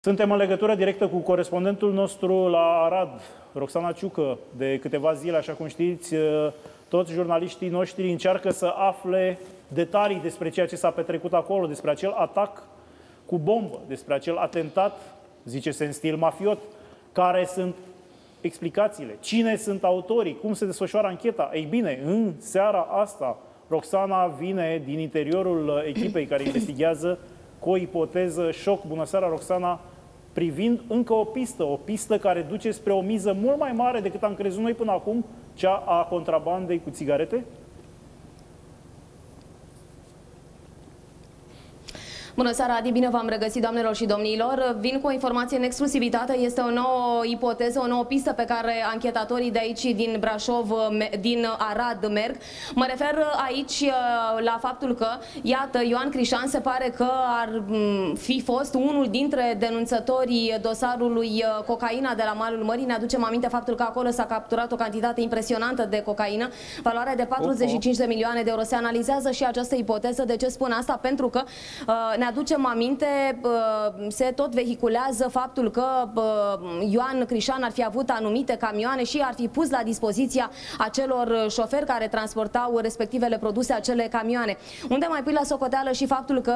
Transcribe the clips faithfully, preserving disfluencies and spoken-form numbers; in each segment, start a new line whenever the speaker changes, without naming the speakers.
Suntem în legătură directă cu corespondentul nostru la Arad, Roxana Ciucă. De câteva zile, așa cum știți, toți jurnaliștii noștri încearcă să afle detalii despre ceea ce s-a petrecut acolo, despre acel atac cu bombă, despre acel atentat, zice-se în stil mafiot, care sunt explicațiile, cine sunt autorii, cum se desfășoară ancheta. Ei bine, în seara asta, Roxana vine din interiorul echipei care investigează cu o ipoteză șoc. Bună seara, Roxana! Privind încă o pistă, o pistă care duce spre o miză mult mai mare decât am crezut noi până acum, cea a contrabandei cu țigarete?
Bună seara, Adi, bine v-am regăsit, doamnelor și domnilor. Vin cu o informație în exclusivitate, este o nouă ipoteză, o nouă pistă pe care anchetatorii de aici, din Brașov, din Arad, merg. Mă refer aici la faptul că, iată, Ioan Crișan se pare că ar fi fost unul dintre denunțătorii dosarului cocaina de la malul mării. Ne aducem aminte faptul că acolo s-a capturat o cantitate impresionantă de cocaină, valoarea de patruzeci și cinci de milioane de euro. Se analizează și această ipoteză. De ce spun asta? Pentru că uh, ne aducem aminte, se tot vehiculează faptul că Ioan Crișan ar fi avut anumite camioane și ar fi pus la dispoziția acelor șoferi care transportau respectivele produse, acele camioane. Unde mai pui la socoteală și faptul că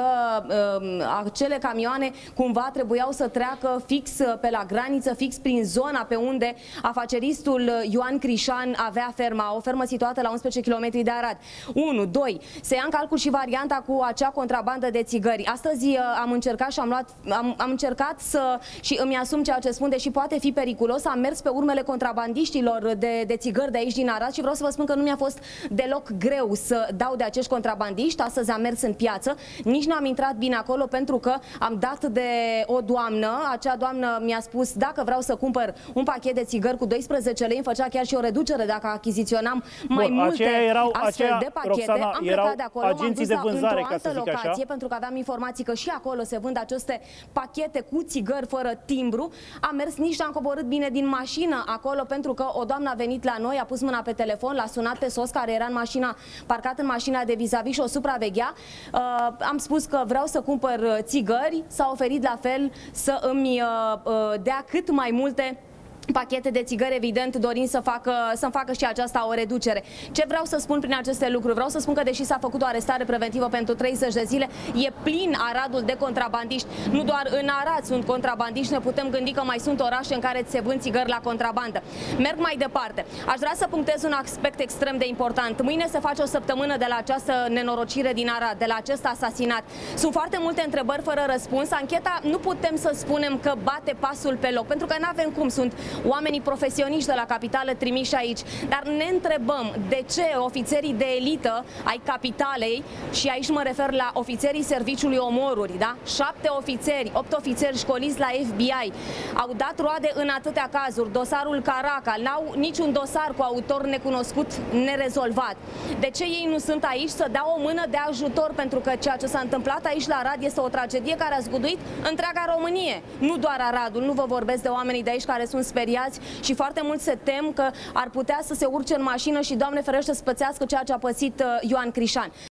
acele camioane cumva trebuiau să treacă fix pe la graniță, fix prin zona pe unde afaceristul Ioan Crișan avea ferma, o fermă situată la unsprezece kilometri de Arad. unu. doi. Se ia în calcul și varianta cu acea contrabandă de țigări. Astăzi am încercat și am luat, am, am încercat să, și îmi asum ceea ce spun, deși poate fi periculos, am mers pe urmele contrabandiștilor de, de țigări de aici din Arad și vreau să vă spun că nu mi-a fost deloc greu să dau de acești contrabandiști. Astăzi am mers în piață, nici n-am intrat bine acolo pentru că am dat de o doamnă, acea doamnă mi-a spus dacă vreau să cumpăr un pachet de țigări cu doisprezece lei, îmi făcea chiar și o reducere dacă achiziționam mai
Bun,
multe
erau,
astfel
aceea,
de pachete.
Roxana,
am plecat de acolo, m-am dus
de vânzare,
într-o altă locație
așa,
pentru că aveam informații că și acolo se vând aceste pachete cu țigări fără timbru. Am mers, nici n-am coborât bine din mașină acolo pentru că o doamnă a venit la noi, a pus mâna pe telefon, l-a sunat pe soț care era în mașina, parcat în mașina de vis-a-vis și o supraveghea. Uh, am spus că vreau să cumpăr țigări, s-a oferit la fel să îmi uh, uh, dea cât mai multe pachete de țigări, evident, dorind să facă, să-mi facă și aceasta o reducere. Ce vreau să spun prin aceste lucruri? Vreau să spun că deși s-a făcut o arestare preventivă pentru treizeci de zile, e plin Aradul de contrabandiști. Nu doar în Arad sunt contrabandiști, ne putem gândi că mai sunt orașe în care se vând țigări la contrabandă. Merg mai departe. Aș vrea să punctez un aspect extrem de important. Mâine se face o săptămână de la această nenorocire din Arad, de la acest asasinat. Sunt foarte multe întrebări fără răspuns. Ancheta nu putem să spunem că bate pasul pe loc, pentru că nu avem cum. Sunt oamenii profesioniști de la capitală trimiși aici, dar ne întrebăm de ce ofițerii de elită ai capitalei, și aici mă refer la ofițerii serviciului omoruri, da? Șapte ofițeri, opt ofițeri școliți la F B I, au dat roade în atâtea cazuri, dosarul Caracal, n-au niciun dosar cu autor necunoscut nerezolvat. De ce ei nu sunt aici să dea o mână de ajutor? Pentru că ceea ce s-a întâmplat aici la Arad este o tragedie care a zguduit întreaga Românie, nu doar Aradul. Nu vă vorbesc de oamenii de aici care sunt speriați și foarte mult se tem că ar putea să se urce în mașină și, Doamne ferește, să pățească ceea ce a pățit Ioan Crișan.